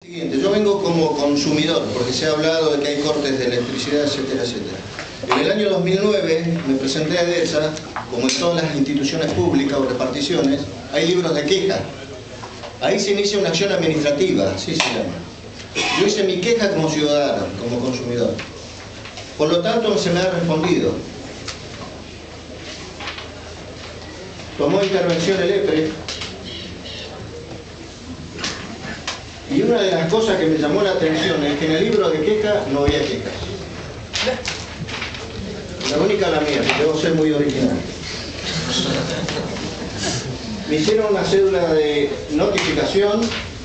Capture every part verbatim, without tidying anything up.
Siguiente, yo vengo como consumidor, porque se ha hablado de que hay cortes de electricidad, etcétera, etcétera. En el año dos mil nueve me presenté a EDESA, como en todas las instituciones públicas o reparticiones, hay libros de queja. Ahí se inicia una acción administrativa, así se llama. Yo hice mi queja como ciudadano, como consumidor. Por lo tanto, se me ha respondido. Tomó intervención el EPRE. Y una de las cosas que me llamó la atención es que en el libro de queja no había quejas. La única la mía, debo ser muy original. Me hicieron una cédula de notificación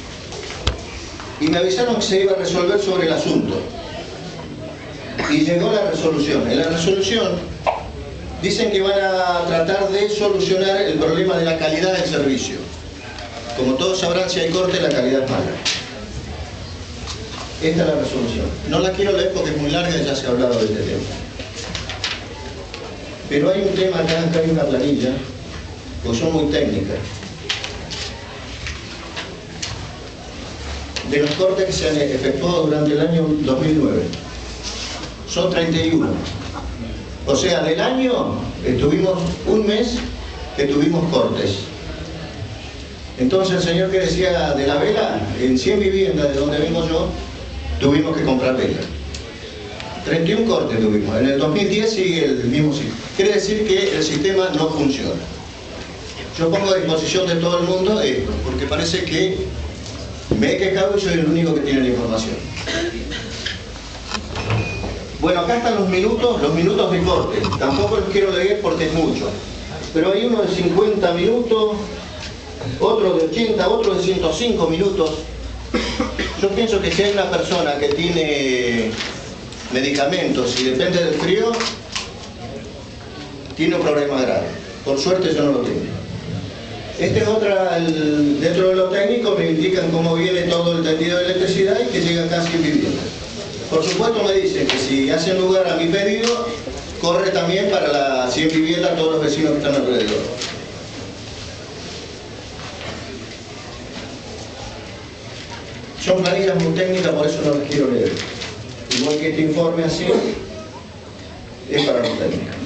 y me avisaron que se iba a resolver sobre el asunto. Y llegó la resolución. En la resolución dicen que van a tratar de solucionar el problema de la calidad del servicio. Como todos sabrán, si hay corte, la calidad es mala. Esta es la resolución. No la quiero leer porque es muy larga y ya se ha hablado de este tema. Pero hay un tema acá, acá hay una planilla, porque son muy técnicas, de los cortes que se han efectuado durante el año dos mil nueve. Son treinta y uno. O sea, del año estuvimos un mes que tuvimos cortes. Entonces el señor que decía de la vela, en cien viviendas de donde vengo yo, tuvimos que comprar vela. treinta y uno cortes tuvimos. En el dos mil diez sigue el mismo sistema. Quiere decir que el sistema no funciona. Yo pongo a disposición de todo el mundo esto, porque parece que me he quejado y soy el único que tiene la información. Bueno, acá están los minutos, los minutos de corte. Tampoco los quiero leer porque es mucho. Pero hay uno de cincuenta minutos, otro de ochenta, otro de ciento cinco minutos. Yo pienso que si hay una persona que tiene medicamentos y depende del frío, tiene un problema grave. Por suerte yo no lo tengo. Este es otra, el, dentro de lo técnico me indican cómo viene todo el tendido de electricidad y que llega casi en vivienda. Por supuesto me dicen que si hacen lugar a mi pedido, corre también para la cien viviendas a todos los vecinos que están alrededor. Son planillas muy técnicas, por eso no las quiero leer. Igual que este informe así, es para los técnicos.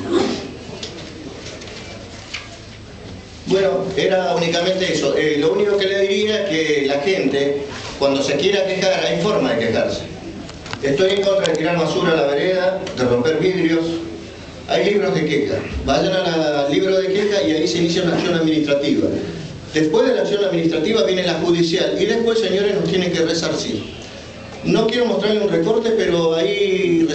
Bueno, era únicamente eso. Eh, lo único que le diría es que la gente, cuando se quiera quejar, hay forma de quejarse. Estoy en contra de tirar basura a la vereda, de romper vidrios. Hay libros de queja. Vayan al libro de queja y ahí se inicia una acción administrativa. Después de la acción administrativa viene la judicial y después, señores, nos tienen que resarcir. No quiero mostrarle un recorte, pero ahí